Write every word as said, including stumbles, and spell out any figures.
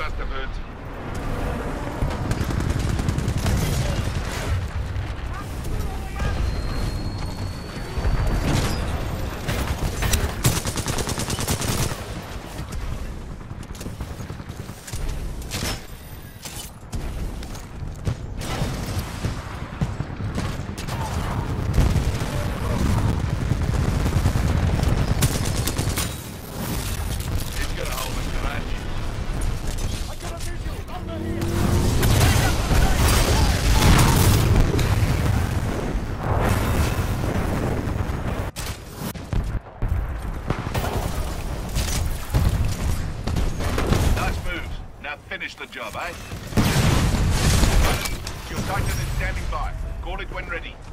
Westerwirt. Finish the job, eh? Your Titan is standing by. Call it when ready.